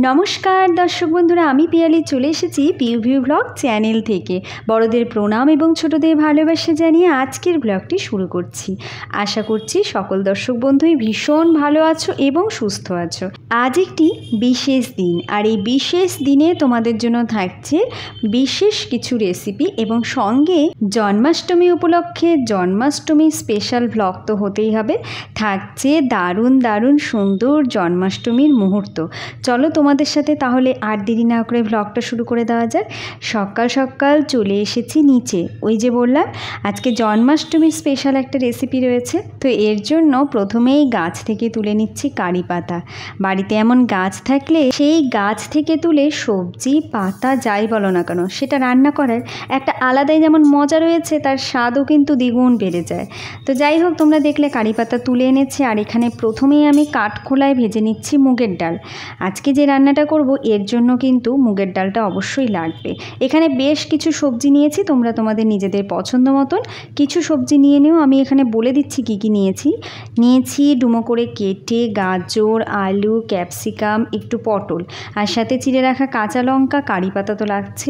नमस्कार दर्शक बंधुरा आमी पियाली चले एसेছি পিউভিউ ব্লগ চ্যানেল থেকে বড়দের প্রণাম এবং ছোটদের ভালোবাসা জানিয়ে আজকের ব্লগটি শুরু করছি। আশা করছি সকল দর্শক বন্ধুই ভীষণ ভালো আছো এবং সুস্থ আছো। আজ একটি বিশেষ দিন আর এই বিশেষ দিনে তোমাদের জন্য থাকছে বিশেষ কিছু রেসিপি এবং সঙ্গে জন্মাষ্টমী উপলক্ষে জন্মাষ্টমী স্পেশাল ব্লগ তো হতেই হবে, থাকছে দারুণ দারুণ সুন্দর জন্মাষ্টমীর মুহূর্ত। চলো তোমাদের সাথে তাহলে আর দেরি না করে ব্লগটা শুরু করে দেওয়া যাক। সকাল সকাল চলে এসেছি নিচে, ওই যে বললাম আজকে জন্মাষ্টমীর স্পেশাল একটা রেসিপি রয়েছে, তো এর জন্য প্রথমেই গাছ থেকে তুলে নিচ্ছি কারি পাতা। বাড়িতে এমন গাছ থাকলে সেই গাছ থেকে তুলে সবজি পাতা যাই বলো না কেন সেটা রান্না করার একটা আলাদাই যেমন মজা রয়েছে, তার স্বাদও কিন্তু দ্বিগুণ বেড়ে যায়। তো যাই হোক, তোমরা দেখলে কারি পাতা তুলে এনেছি আর এখানে প্রথমেই আমি কাঠখোলায় ভেজে নিচ্ছি মুগের ডাল। আজকে যে রান্নাটা করব এর জন্য কিন্তু মুগের ডালটা অবশ্যই লাগবে। এখানে বেশ কিছু সবজি নিয়েছি, তোমরা তোমাদের নিজেদের পছন্দ মতন কিছু সবজি নিয়ে নিও। আমি এখানে বলে দিচ্ছি কি কি নিয়েছি ডুমো করে কেটে গাজর, আলু, ক্যাপসিকাম, একটু পটল, আর সাথে চিড়ে রাখা কাঁচা লঙ্কা, কারি পাতা তো লাগছে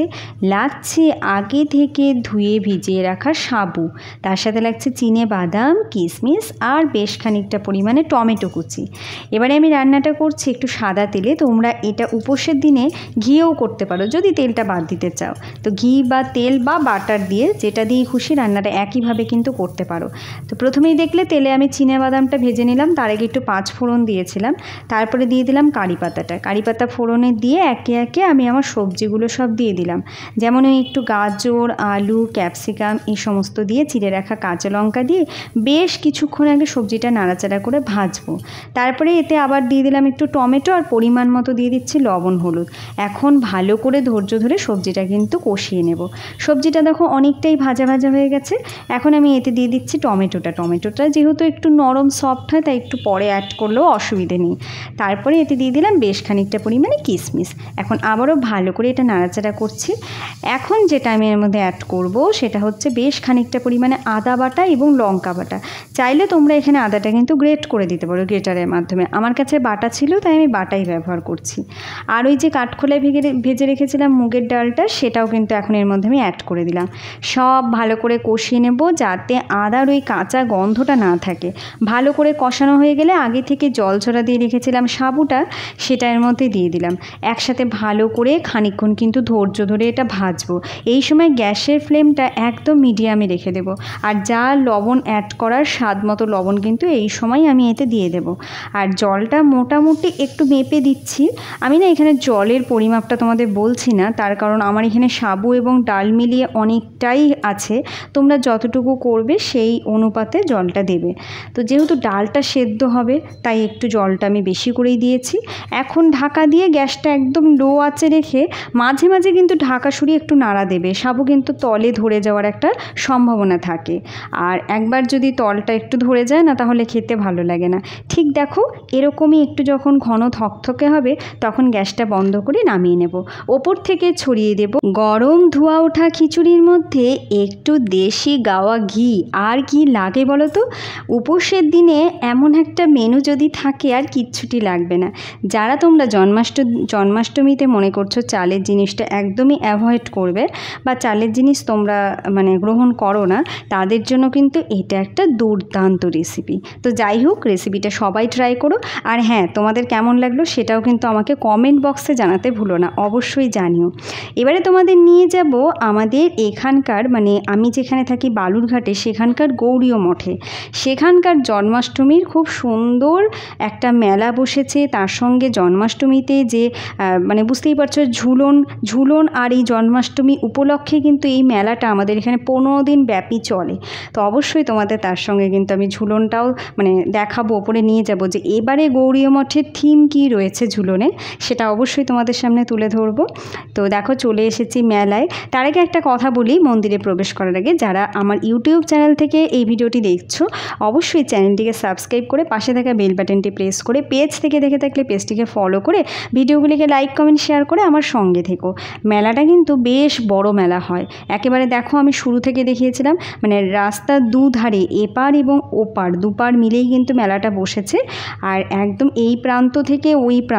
আগে থেকে ধুয়ে ভিজিয়ে রাখা সাবু, তার সাথে লাগছে চিনে বাদাম, কিশমিশ আর বেশ খানিকটা পরিমাণে টমেটো কুচি। এবারে আমি রান্নাটা করছি একটু সাদা তেলে। তোমরা এটা উপোসের দিনে ঘিয়েও করতে পারো যদি তেলটা বাদ দিতে চাও, তো ঘি বা তেল বা বাটার দিয়ে যেটা দিয়ে খুশি রান্নাটা একইভাবে কিন্তু করতে পারো। তো প্রথমেই দেখলে তেলে আমি চিনে বাদামটা ভেজে নিলাম, তার আগে একটু 5 ফোড়ন দিয়েছিলাম, তারপরে দিয়ে দিলাম কারি পাতাটা। কারি পাতা ফোড়নে দিয়ে একে একে আমি আমার সবজিগুলো সব দিয়ে দিলাম, যেমন ওই একটু গাজর, আলু, ক্যাপসিকাম এই সমস্ত দিয়ে চিড়ে রাখা কাঁচা লঙ্কা দিয়ে বেশ কিছুক্ষণ আগে সবজিটা নাড়াচাড়া করে ভাজবো। তারপরে এতে আবার দিয়ে দিলাম একটু টমেটো আর পরিমাণ মতো দিয়ে দিচ্ছি লবণ হলুদ। এখন ভালো করে ধৈর্য ধরে সবজিটা কিন্তু কষিয়ে নেব। সবজিটা দেখো অনেকটাই ভাজা ভাজা হয়ে গেছে। এখন আমি এতে দিয়ে দিচ্ছি টমেটোটা যেহেতু একটু নরম সফট হয় তাই একটু পরে অ্যাড করলেও অসুবিধে নেই। তারপরে এতে দিয়ে দিলাম বেশ খানিকটা পরিমাণে কিশমিশ। এখন আবারও ভালো করে এটা নাড়াচাড়া করছি। এখন যেটা আমি এর মধ্যে অ্যাড করব সেটা হচ্ছে বেশ খানিকটা পরিমাণে আদা বাটা এবং লঙ্কা বাটা। চাইলে তোমরা এখানে আদাটা কিন্তু গ্রেট করে দিতে পারো গ্রেটারের মাধ্যমে, আমার কাছে বাটা ছিল তাই আমি বাটাই ব্যবহার করছি। আর ওই যে কাঠখোলায় ভেজে রেখেছিলাম মুগের ডালটা সেটাও কিন্তু এখন এর মধ্যে আমি অ্যাড করে দিলাম। সব ভালো করে কষিয়ে নেব যাতে আদার ওই কাঁচা গন্ধটা না থাকে। ভালো করে কষানো হয়ে গেলে আগে থেকে জল ঝরা দিয়ে রেখেছিলাম সাবুটা, সেটা এর মধ্যে দিয়ে দিলাম। একসাথে ভালো করে খানিকক্ষণ কিন্তু ধৈর্য ধরে এটা ভাজবো। এই সময় গ্যাসের ফ্লেমটা একদম মিডিয়ামে রেখে দেবো। আর যা লবণ অ্যাড করার স্বাদ মতো লবণ কিন্তু এই সময় আমি এতে দিয়ে দেবো। আর জলটা মোটামুটি একটু মেপে দিচ্ছি। আমি না এখানে জলের পরিমাপটা তোমাদের বলছি না, তার কারণ আমার এখানে সাবু এবং ডাল মিলিয়ে অনেকটাই আছে, তোমরা যতটুকু করবে সেই অনুপাতে জলটা দেবে। তো যেহেতু ডালটা সেদ্ধ হবে তাই একটু জলটা আমি বেশি করেই দিয়েছি। এখন ঢাকা দিয়ে গ্যাসটা একদম লো আঁচে রেখে মাঝে মাঝে কিন্তু ঢাকা সরিয়ে একটু নাড়া দেবে, সাবু কিন্তু তলে ধরে যাওয়ার একটা সম্ভাবনা থাকে। আর একবার যদি তলটা একটু ধরে যায় না তাহলে খেতে ভালো লাগে না। ঠিক দেখো এরকমই একটু যখন ঘন থকথকে হবে তখন গ্যাসটা বন্ধ করে নামিয়ে নেব। ওপর থেকে ছড়িয়ে দেব গরম ধোয়া ওঠা খিচুড়ির মধ্যে একটু দেশি গাওয়া ঘি। আর কি লাগে বলো তো, উপোসের দিনে এমন একটা মেনু যদি থাকে আর কিচ্ছুটি লাগবে না। যারা তোমরা জন্মাষ্টমীতে মনে করছো চালের জিনিসটা একদমই অ্যাভয়েড করবে বা চালের জিনিস তোমরা গ্রহণ করো না, তাদের জন্য কিন্তু এটা একটা দুর্দান্ত রেসিপি। তো যাই হোক, রেসিপিটা সবাই ট্রাই করো। আর হ্যাঁ, তোমাদের কেমন লাগলো সেটাও কিন্তু আমাকে কমেন্ট বক্সে জানাতে ভুলো না, অবশ্যই জানিও। এবারে তোমাদের নিয়ে যাব আমাদের এখানকার আমি যেখানে থাকি বালুরঘাটে, সেখানকার গৌরীয় মঠে। সেখানকার জন্মাষ্টমীর খুব সুন্দর একটা মেলা বসেছে। তার সঙ্গে জন্মাষ্টমীতে যে বুঝতেই পারছো ঝুলন আর এই জন্মাষ্টমী উপলক্ষে কিন্তু এই মেলাটা আমাদের এখানে 15 দিন ব্যাপী চলে। তো অবশ্যই তোমাদের তার সঙ্গে কিন্তু আমি ঝুলনটাও দেখাবো, ওপরে নিয়ে যাব যে এবারে গৌরীয় মঠের থিম কী রয়েছে ঝুলনে, সেটা অবশ্যই তোমাদের সামনে তুলে ধরবো। তো দেখো চলে এসেছি মেলায়। তার আগে একটা কথা বলি, মন্দিরে প্রবেশ করার আগে যারা আমার ইউটিউব চ্যানেল থেকে এই ভিডিওটি দেখছো অবশ্যই চ্যানেলটিকে সাবস্ক্রাইব করে পাশে থাকা বেল বাটনটি প্রেস করে, পেজ থেকে দেখে থাকলে পেজটিকে ফলো করে, ভিডিওগুলিকে লাইক কমেন্ট শেয়ার করে আমার সঙ্গে থেকো। মেলাটা কিন্তু বেশ বড় মেলা হয় একেবারে। দেখো আমি শুরু থেকে দেখিয়েছিলাম রাস্তার দুধারে এপার এবং ওপার দুপার মিলেই কিন্তু মেলাটা বসেছে। আর একদম এই প্রান্ত থেকে ওই প্রান্ত ওখানে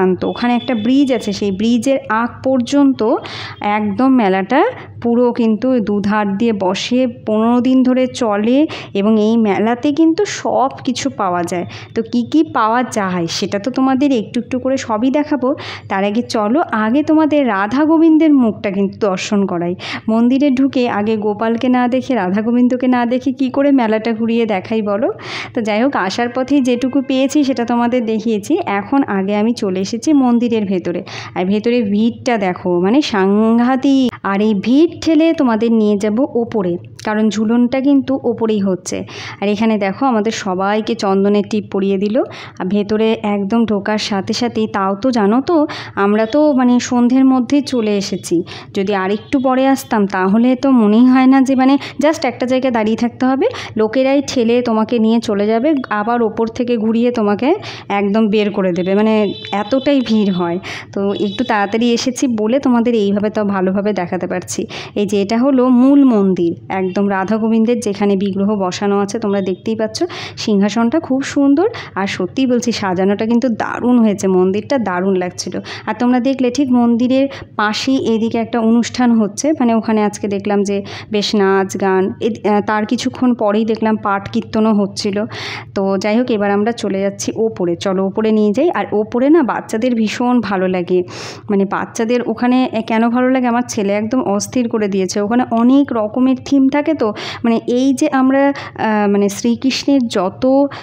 ওখানে একটা ব্রিজ আছে, সেই ব্রিজের আগ পর্যন্ত একদম মেলাটা পুরো কিন্তু দুধার দিয়ে বসে, 15 দিন ধরে চলে এবং এই মেলাতে কিন্তু সব কিছু পাওয়া যায়। তো কি কি পাওয়া যায় সেটা তো তোমাদের একটু একটু করে সবই দেখাবো। তার আগে চলো আগে তোমাদের রাধা গোবিন্দের মুখটা কিন্তু দর্শন করাই। মন্দিরে ঢুকে আগে গোপালকে না দেখে, রাধা গোবিন্দকে না দেখে কি করে মেলাটা ঘুরিয়ে দেখাই বলো। তো যাই হোক, আসার পথেই যেটুকু পেয়েছি সেটা তোমাদের দেখিয়েছি। এখন আগে আমি চলে এসেছি মন্দিরের ভেতরে, আর ভেতরে ভিড়টা দেখো, মানে সাংঘাতিক। আর এই ভিড় ঠেলে তোমাদের নিয়ে যাব ওপরে, কারণ ঝুলনটা কিন্তু ওপরেই হচ্ছে। আর এখানে দেখো আমাদের সবাইকে চন্দনের টিপ পরিয়ে দিল। আর ভেতরে একদম ঢোকার সাথে সাথেই, তাও তো জানো তো আমরা তো মানে সন্ধ্যের মধ্যেই চলে এসেছি। যদি আরেকটু পরে আসতাম তাহলে তো মনেই হয় না যে মানে জাস্ট একটা জায়গায় দাঁড়িয়ে থাকতে হবে, লোকেরাই ঠেলে তোমাকে নিয়ে চলে যাবে, আবার ওপর থেকে ঘুরিয়ে তোমাকে একদম বের করে দেবে, মানে এতটাই ভিড় হয়। তো একটু তাড়াতাড়ি এসেছি বলে তোমাদের এইভাবে তো ভালোভাবে দেখাতে পারছি। এই যে এটা হলো মূল মন্দির, একদম রাধা গোবিন্দের যেখানে বিগ্রহ বসানো আছে, তোমরা দেখতেই পাচ্ছ। সিংহাসনটা খুব সুন্দর, আর সত্যিই বলছি সাজানোটা কিন্তু দারুণ হয়েছে, মন্দিরটা দারুণ লাগছিল। আর তোমরা দেখলে ঠিক মন্দিরের পাশেই এদিকে একটা অনুষ্ঠান হচ্ছে, মানে ওখানে আজকে দেখলাম যে বেশ নাচ গান, তার কিছুক্ষণ পরেই দেখলাম পাঠ কীর্তনও হচ্ছিল। তো যাই হোক, এবার আমরা চলে যাচ্ছি ওপরে। চলো ওপরে নিয়ে যাই। আর ওপরে না বাচ্চাদের ভীষণ ভালো লাগে, মানে বাচ্চাদের ওখানে কেন ভালো লাগে, আমার ছেলে একদম অস্থির করে দিয়েছে। ওখানে অনেক রকমের থিম থাকে, তো মানে এই যে আমরা মানে শ্রীকৃষ্ণের যত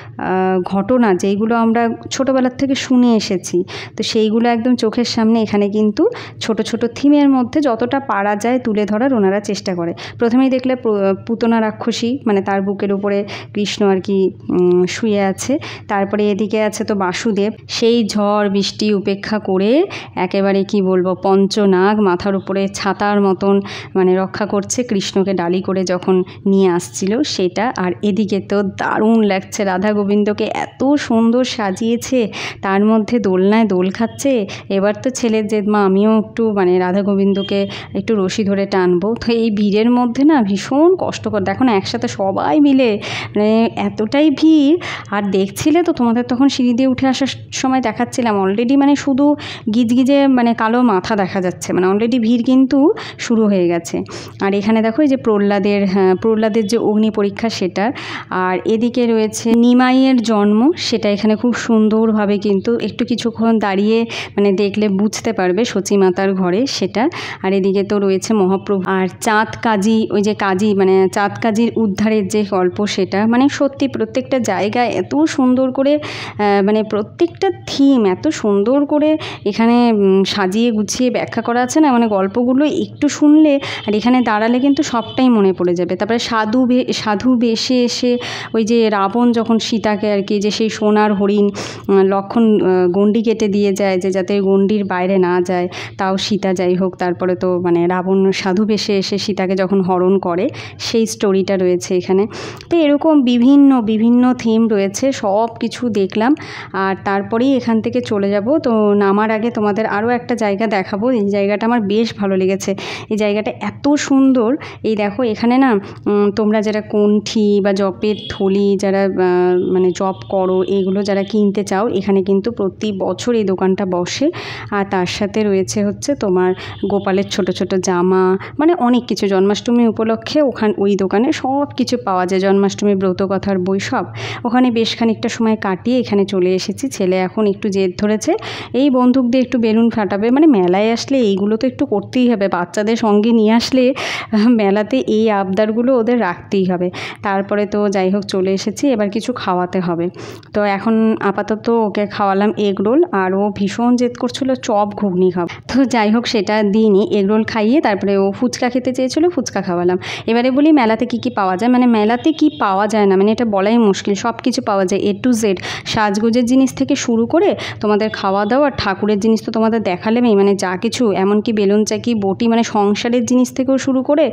ঘটনা যেইগুলো আমরা ছোটোবেলার থেকে শুনে এসেছি, তো সেইগুলো একদম চোখের সামনে এখানে কিন্তু ছোট ছোট থিমের মধ্যে যতটা পারা যায় তুলে ধরার ওনারা চেষ্টা করে। প্রথমেই দেখলে পুতনা রাক্ষসী, মানে তার বুকের উপরে কৃষ্ণ আর কি শুয়ে আছে। তারপরে এদিকে আছে তো বাসুদেব, সেই ঝড় বৃষ্টি উপেক্ষা করে একেবারে কি বলবো পঞ্চনাগ মাথার উপরে ছাতার মতন মানে রক্ষা করছে, কৃষ্ণকে ডালি করে যখন নিয়ে আসছিল সেটা। আর এদিকে তো দারুণ লাগছে, রাধা গোবিন্দকে এত সুন্দর সাজিয়েছে, তার মধ্যে দোলনায় দোল খাচ্ছে। এবার তো ছেলের যে মা আমিও একটু মানে রাধা গোবিন্দকে একটু রশি ধরে টানবো। তো এই ভিড়ের মধ্যে না ভীষণ কষ্টকর, দেখো না একসাথে সবাই মিলে মানে এতটাই ভিড়। আর দেখছিলে তো তোমাদের তখন সিঁড়ি দিয়ে উঠে আসার সময় দেখাচ্ছিলাম, অলরেডি মানে শুধু গিজগিজে মানে কালো মাথা দেখা যাচ্ছে, মানে অলরেডি ভিড় কিন্তু শুরু হয়ে গেছে। আর এখানে দেখো এই যে প্রহ্লাদের যে অগ্নি পরীক্ষা সেটা, আর এদিকে রয়েছে নিমাইয়ের জন্ম, সেটা এখানে খুব সুন্দরভাবে কিন্তু একটু কিছুক্ষণ দাঁড়িয়ে মানে দেখলে বুঝতে পারবে সচী মাতার ঘরে সেটা। আর এদিকে তো রয়েছে মহাপ্রভু আর চাঁদ কাজী, ওই যে কাজী মানে চাঁদ কাজীর উদ্ধারের যে গল্প সেটা। মানে সত্যি প্রত্যেকটা জায়গায় এত সুন্দর করে মানে প্রত্যেকটা থিম এত সুন্দর করে এখানে সাজিয়ে গুছিয়ে ব্যাখ্যা করা আছে না, মানে গল্পগুলো একটু শুনলে আর এখানে দাঁড়ালে কিন্তু সবটাই মনে পড়ে যাবে। তারপরে সাধু বেশে এসে ওই যে রাবণ যখন সীতাকে আর কি যে সেই সোনার হরিণ লক্ষণ গণ্ডি কেটে দিয়ে যায় যে যাতে গণ্ডির বাইরে না যায়, তাও সীতা যাই হোক, তারপরে তো মানে রাবণ সাধু বেশে এসে সীতাকে যখন হরণ করে সেই স্টোরিটা রয়েছে এখানে। তো এরকম বিভিন্ন থিম রয়েছে, সব কিছু দেখলাম। আর তারপরেই এখান থেকে চলে যাব। তো নামার আগে তোমাদের আরও একটা জায়গা দেখাবো, এই জায়গাটা আমার বেশ ভালো লেগেছে। এই জায়গাটা এত সুন্দর, এই দেখো এখানে না তোমরা যারা কণ্ঠী বা জপের থলি যারা মানে জপ করো এগুলো যারা কিনতে চাও, এখানে কিন্তু প্রতি বছর এই দোকানটা বসে। আর তার সাথে রয়েছে হচ্ছে তোমার গোপালের ছোট ছোট জামা, মানে অনেক কিছু জন্মাষ্টমী উপলক্ষে ওই দোকানে সব কিছু পাওয়া যায়, জন্মাষ্টমীর ব্রতকথার বই সব। ওখানে বেশ খানিকটা সময় কাটিয়ে এখানে চলে এসেছি। ছেলে এখন একটু জেদ ধরেছে, এই বন্দুক দিয়ে একটু বেলুন ফাটাবে, মানে মেলায় আসলে এইগুলো তো একটু করতেই হবে, বাচ্চাদের সঙ্গে নিয়ে আসলে মেলাতে এই আবদারগুলো ওদের রাখতেই হবে। তারপরে তো যাই হোক চলে এসেছি, এবার কিছু খাওয়াতে হবে। তো এখন আপাতত ওকে খাওয়ালাম এগ রোল, আর ও ভীষণ জেদ করছিল চপ ঘুগনি খাবো। তো যাই হোক সেটা দিইনি, এগ রোল খাইয়ে তারপরে ও ফুচকা খেতে চেয়েছিল, ফুচকা খাওয়ালাম। এবারে বলি মেলাতে কি কি পাওয়া যায়, মানে মেলাতে কি পাওয়া যায় না মানে এটা বলাই মুশকিল, সব কিছু পাওয়া যায় A to Z, সাজগোজের জিনিস থেকে শুরু করে তোমাদের খাওয়া দাওয়া, ঠাকুরের জিনিস তো তোমাদের দেখালেমই, মানে যা কিছু, এমনকি বেলুন চাকি বটি, মানে সংসারের জিনিস থেকেও শুরু করে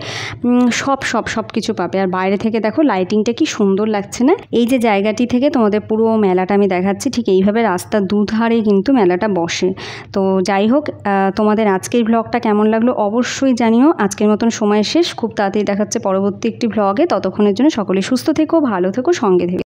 সব কিছু পাবে। আর বাইরে থেকে দেখো লাইটিংটা কি সুন্দর লাগছে না। এই যে জায়গাটি থেকে তোমাদের পুরো মেলাটা আমি দেখাচ্ছি, ঠিক এইভাবে রাস্তার দুধারে কিন্তু মেলাটা বসে। তো যাই হোক, তোমাদের আজকের ভ্লগটা কেমন লাগলো অবশ্যই জানিও। আজকের মতন সময় শেষ, খুব তাড়াতাড়ি দেখাচ্ছে পরবর্তী একটি ভ্লগে। ততক্ষণের জন্য সকলে সুস্থ থেকো, ভালো থেকো, সঙ্গে থেকো।